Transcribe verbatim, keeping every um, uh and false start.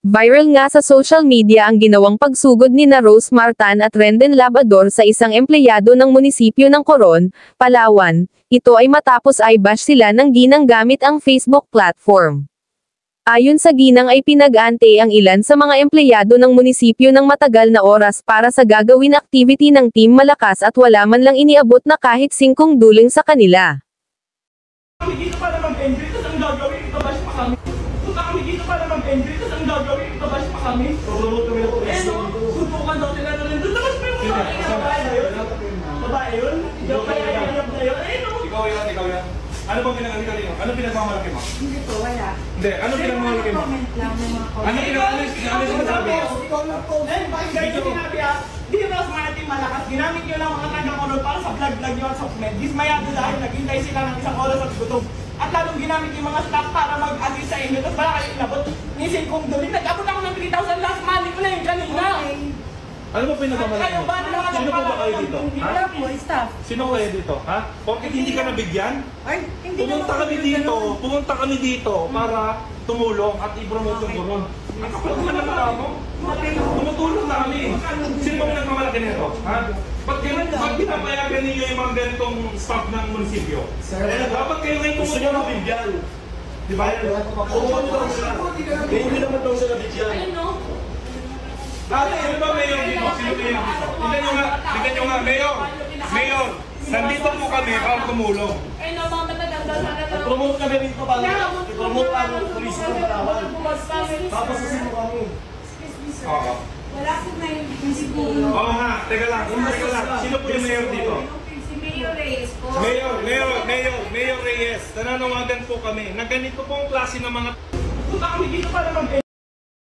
Viral nga sa social media ang ginawang pagsugod ni na Rose Martan at Rendon Labrador sa isang empleyado ng munisipyo ng Coron, Palawan. Ito ay matapos ay bash sila ng ginang gamit ang Facebook platform. Ayon sa ginang ay pinag-ante ang ilan sa mga empleyado ng munisipyo ng matagal na oras para sa gagawin activity ng Team Malakas at wala man lang iniabot na kahit singkong duling sa kanila. Kami dito para mag-enjoy, tapos ang gagawin, itabash pa kami. Punta kami dito para mag-enjoy, tapos ang gagawin, itabash pa kami. Promote kami ng police. Eh no, sutukan daw sila na rin. Tapos pa yung mga babae na yun. Babae yun? Yung kaya ayap na yun? Eh no. Ikaw yan, ikaw yan. Ano bang pinag-ano kanino? Ano pinagmamalaki mo? Hindi po, wala. Hindi, ano pinagmamalaki mo? Comment lang ng mga comment. Ano pinag-ano sinabi? Ikaw lang po. Eh, bakit guys yung sinabi ah? Di ba sa mga team Malakas, ginamit nyo lang mga taga-Coron para sa vlog-vlog nyo at sa comment. Dismayado dahil naghintay sila ng isang oras at gutom. At lalong ginamit yung mga staff para mag-assist sa inyo. Tapos baka kayo inabot. Nisin kong duli. Nag-abot ako ng three thousand last money ko na yun kanina. Ano ba pinagmamalaki mo? Sino po ba kayo dito? Wala po, staff. Sino kayo dito? Ha? Bakit hindi ka nabigyan? Ay, hindi Pumunta kami dito, pumunta kami dito para tumulong at i-promote yung Coron. Ano ka naman ang mga mo? Tumutulong na kami. Sino ba pinagmamalaki nito? Ha? Ba't ganun? Ba't pinapayagan ninyo yung mga ganitong staff ng munisipyo? Dapat kayo ngayon Gusto niya mabigyan. Di ba? Pumunta daw sila. Eh, hindi naman daw sila bigyan. Ate, ano ba mayor dito? Sino mayor dito? Tignan nyo nga, tignan nyo nga, mayor! Mayor! Nandito po kami para tumulong. Eh no, mga mataganda sa akin. Promote kami rito para i-promote ang police ng Palawan. Tapos susin mo kami. Oo. Wala po na yung siguro. Oo nga, teka lang, teka lang. Sino po yung mayor dito? Si Mayor Reyes po. Mayor, Mayor, Mayor, Mayor Reyes, nananawagan po kami na ganito pong klase ng mga Punta kami dito para mag